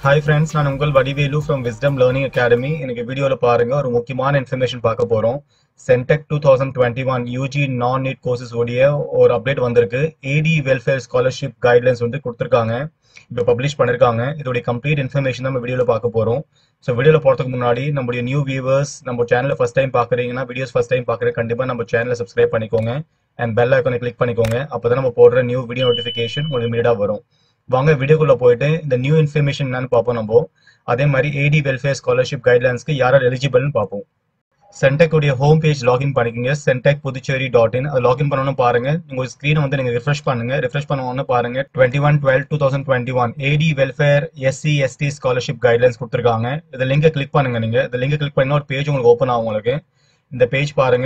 Hi friends, நான் உங்கள் Vadivelu from Wisdom Learning Academy. இன்னைக்கு வீடியோல பாருங்க ஒரு முக்கியமான இன்ஃபர்மேஷன் பார்க்க போறோம். Centec 2021 UG non-NEET courses உடைய ஒரு அப்டேட் வந்திருக்கு. AD Welfare Scholarship Guidelines வந்து கொடுத்திருக்காங்க. இப்போ பப்ளிஷ் பண்ணிருக்காங்க. இதோட கம்ப்ளீட் இன்ஃபர்மேஷன் நம்ம வீடியோல பார்க்க போறோம். ஸோ வீடியோல போறதுக்கு முன்னாடி நம்மளுடைய நியூ வியூவர்ஸ் நம்ம சேனலை ஃபர்ஸ்ட் டைம் பார்க்குறீங்கன்னா வீடியோஸ் ஃபர்ஸ்ட் டைம் பார்க்குறது கண்டிப்பா நம்ம சேனலை சப்ஸ்கிரைப் பண்ணிக்கோங்க அண்ட் பெல் ஐக்கானை கிளிக் பண்ணிக்கோங்க. அப்பதான் நம்ம போடுற நியூ வீடியோ நோட்டிஃபிகேஷன் உங்களுக்கு இமீடியட்டா வரும். வாங்க வீடியோக்குள்ள போயிட்டு இந்த நியூ இன்ஃபர்மேஷன் என்னன்னு பார்ப்போம் நம்ம. அதே மாதிரி ஏடி வெல்ஃபேர் ஸ்காலர்ஷிப் கைட்லைன்ஸ்க்கு யாரால் எலிஜிபிள்னு பார்ப்போம். சென்டெக் உடைய ஹோம் பேஜ் லாகின் பண்ணிக்கங்க, centecpuducherry.in. அது லாகின் பண்ணணும் பாருங்க. உங்க ஸ்கிரீனை வந்து நீங்க ரிஃப்ரெஷ் பண்ணுங்க. ரிஃப்ரெஷ் பண்ணணும்னு பாருங்க 21/12/2021 AD welfare SC ST scholarship guidelines கொடுத்துருக்காங்க. இந்த லிங்கை கிளிக் பண்ணுங்க. நீங்க இந்த லிங்கை கிளிக் பண்ணா ஒரு பேஜ் உங்களுக்கு ஓப்பன் ஆகும். உங்களுக்கு இந்த பேஜ் பாருங்க.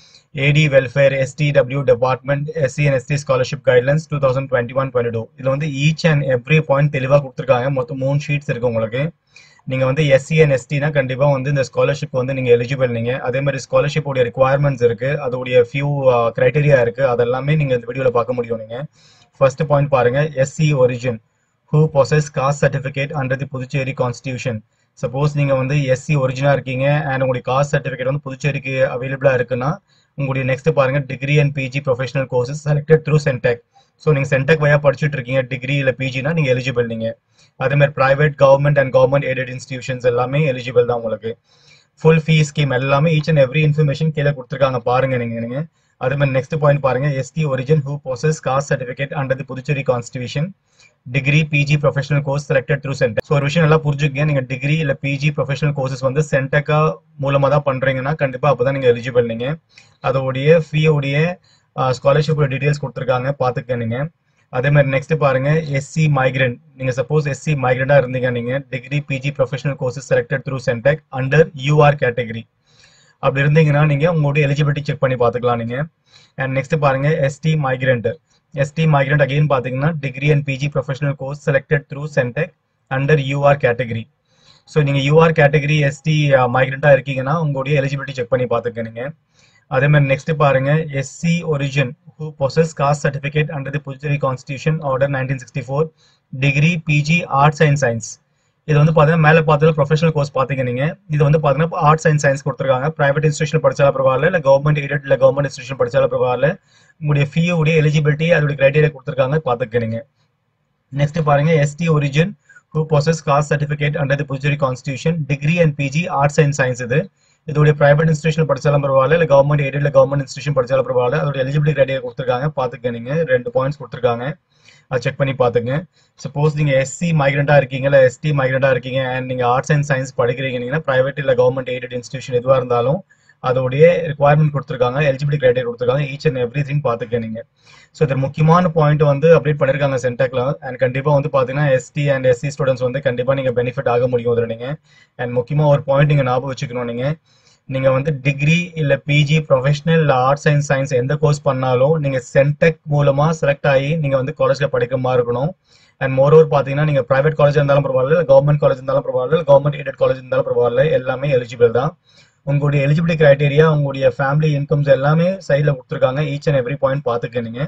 AD Welfare STW Department SC and ST Scholarship Guidelines 2021-22. இதுல வந்து each and every point தெளிவா கொடுத்திருக்காங்க. மொத்தம் 3 ஷீட்ஸ் இருக்கு உங்களுக்கு. நீங்க வந்து SC and ST னா கண்டிப்பா வந்து இந்த ஸ்காலர்ஷிப் வந்து நீங்க எலிஜிபிள். நீங்க அதே மாதிரி ஸ்காலர்ஷிப் உடைய ரிக்வயர்மெண்ட்ஸ் இருக்கு, அதோடைய ஃபியூ கிரைட்டீரியா இருக்கு. அதெல்லாமே நீங்க இந்த வீடியோல பார்க்க முடியும். நீங்க ஃபர்ஸ்ட் பாயிண்ட் பாருங்க, SC origin who possess caste certificate under the Puducherry Constitution. Suppose நீங்க வந்து SC ஒரிஜினா இருக்கீங்க அண்ட் உங்களுடைய காஸ்ட் சர்டிஃபிகேட் வந்து புதுச்சேரிக்கு அவைலபிளா இருக்குன்னா உங்களுடைய நெக்ஸ்ட் பாருங்க degree and PG professional courses selected through Centac. So நீங்க சென்டெக் வயா படிச்சுட்டு இருக்கீங்க டிகிரி இல்லை பிஜினா நீங்க எலிஜிபிள். நீங்க அதே மாதிரி private government and government aided institutions எல்லாமே எலிஜிபிள் தான் உங்களுக்கு. ஃபுல் ஃபீஸ் ஸ்கீம் எல்லாமே ஈச் அண்ட் எவ்ரி இன்ஃபர்மேஷன் கீழே கொடுத்துருக்காங்க பாருங்க. நீங்க அதே மாதிரி நெக்ஸ்ட் பாயிண்ட் பாருங்க, ST origin who possess caste certificate under the Puducherry constitution degree PG professional course selected through Centac. So ஒரு விஷயம் நல்லா புரிஞ்சுக்கங்க, நீங்க டிகிரி இல்ல பிஜி ப்ரொஃபஷனல் கோர்சஸ் வந்து சென்டெக்கா மூலமா தான் பண்றீங்கன்னா கண்டிப்பா அப்பதான் நீங்க எலிஜிபிள். நீங்க அதோடைய ஃபீயோடைய ஸ்காலர்ஷிப் டீடைல்ஸ் கொடுத்துருக்காங்க பாத்துக்க நீங்க. அதே மாதிரி நெக்ஸ்ட் பாருங்க, எஸ்சி மைக்ரண்ட். நீங்க சப்போஸ் எஸ்சி மைக்ரண்டா இருந்தீங்க, நீங்க degree PG professional courses selected through Centac under UR category அப்படி இருந்தீங்கன்னா நீங்க உங்களுடைய எலிஜிபிலிட்டி செக் பண்ணி பாத்துக்கலாம் நீங்க. அண்ட் நெக்ஸ்ட் பாருங்க, ST migrant. ST migrant again பாத்தீங்கன்னா degree and PG professional course selected through Centac under UR category. So நீங்க யூஆர் கேட்டகரி எஸ்டி மைக்ரண்டா இருக்கீங்கன்னா உங்களுடைய எலிஜிபிலிட்டி செக் பண்ணி பாத்துக்க நீங்க. அதே மாதிரி நெக்ஸ்ட் பாருங்க, SC origin who possess caste certificate under the Puducherry constitution order 1964 degree PG arts and science. இது வந்து பாத்தீங்கன்னா மேல பார்த்தது ப்ரொஃபஷனல் கோர்ஸ் பாத்தீங்க நீங்க. இது வந்து பாத்தீங்கன்னா ஆர்ட்ஸ் அண்ட் சயின்ஸ் கொடுத்துருக்காங்க. பிரைவேட் இன்ஸ்டியூஷன் படிச்சாலும் பரவாயில்ல, இல்ல கவர்மெண்ட் எய்டட் இல்ல கவர்மெண்ட் இன்ஸ்டியூஷன் படிச்சாலும் பரவாயில்ல. உங்களுடைய ஃபீ உடைய எலிஜிபிலிட்டி அதோட கிரைட்டீரியா கொடுத்துருக்காங்க பாத்துக்கிறீங்க. நெக்ஸ்ட் பாருங்க, ST origin who possess caste certificate under the Puducherry constitution degree and PG arts and science. இதோட பிரைவேட் இன்ஸ்டியூஷன் படிச்சாலும் பரவாயில்ல, இல்ல கவர்மெண்ட் எய்டட் இல்ல கவர்மெண்ட் இன்ஸ்டியூஷன் படிச்சாலும் பரவாயில்ல. அதோட எலிஜிபிலிட்டி கிரைட்டீரியா கொடுத்துருக்காங்க பாத்துக்கிறீங்க. 2 பாயிண்ட்ஸ் கொடுத்துருக்காங்க, அதை செக் பண்ணி பாத்துங்க. சப்போஸ் நீங்க எஸ்சி மைக்ரண்டா இருக்கீங்க இல்ல எஸ்டி மைக்ரண்டா இருக்கீங்க அண்ட் நீங்க ஆர்ட்ஸ் அண்ட் சயின்ஸ் படிக்கிறீங்கன்னா பிரைவேட் இல்ல கவர்மெண்ட் எய்டட் இன்ஸ்டியூஷன் எதுவா இருந்தாலும் அதோடைய ரிக்வயர்மெண்ட் கொடுத்துருக்காங்க, எலிஜிபிலிட்டி கிரைட்டீரியா கொடுத்துருக்காங்க. ஈச் அண்ட் எவ்ரி திங் பாத்துக்க நீங்க. ஸோ இது முக்கியமான பாயிண்ட் வந்து அப்டேட் பண்ணிருக்காங்க சென்டெக்ல. அண்ட் கண்டிப்பா வந்து பாத்தீங்கன்னா எஸ்டி அண்ட் எஸ்சி ஸ்டூடெண்ட்ஸ் வந்து கண்டிப்பா நீங்க பெனிஃபிட் ஆக முடியும் இதுல நீங்க. அண்ட் முக்கியமா ஒரு பாயிண்ட் நீங்க ஞாபகம் வச்சுக்கணும், நீங்க வந்து டிகிரி இல்ல PG professional arts and science எந்த கோர்ஸ் பண்ணாலும் நீங்க சென்டெக் மூலமா செலக்ட் ஆகி நீங்க வந்து காலேஜ்ல படிக்கிற மாதிரி இருக்கணும். அண்ட் மோர் ஓவர் பாத்தீங்கன்னா நீங்க பிரைவேட் காலேஜ் இருந்தாலும் பரவாயில்ல, கவர்மெண்ட் காலேஜ் இருந்தாலும் பரவாயில்ல, கவர்மெண்ட் எய்டட் காலேஜ் இருந்தாலும் பரவாயில்ல, எல்லாமே எலிஜிபிள் தான். உங்களுடைய எலிஜிபிலிட்டி கிரைட்டீரியா உங்களுடைய ஃபேமிலி இன்கம்ஸ் எல்லாமே சைட்ல கொடுத்துருக்காங்க. ஈச் அண்ட் எவ்ரி பாயிண்ட் பாத்துக்க நீங்க.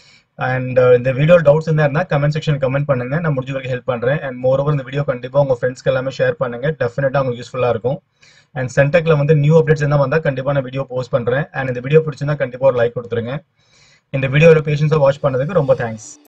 அண்ட் இந்த வீடியோ டவுட்ஸ் இருந்தா கமெண்ட் செக்ஷன் கமெண்ட் பண்ணுங்க, நான் முடிஞ்ச வரைக்கும் ஹெல்ப் பண்றேன். அண்ட் மோர் ஓவர் இந்த வீடியோ கண்டிப்பா உங்க ஃப்ரெண்ட்ஸ்க்கு எல்லாமே ஷேர் பண்ணுங்க, டெஃபினட்டா உங்களுக்கு யூஸ்ஃபுல்லா இருக்கும். அண்ட் சென்டெக்ல வந்து நியூ அப்டேட்ஸ் என்ன வந்தா கண்டிப்பா நான் வீடியோ போஸ்ட் பண்றேன். அண்ட் இந்த வீடியோ பிடிச்சிருந்தா கண்டிப்பா ஒரு லைக் கொடுத்துருங்க. இந்த வீடியோட பேஷன்ஸா வாட்ச் பண்ணதுக்கு ரொம்ப தேங்க்ஸ்.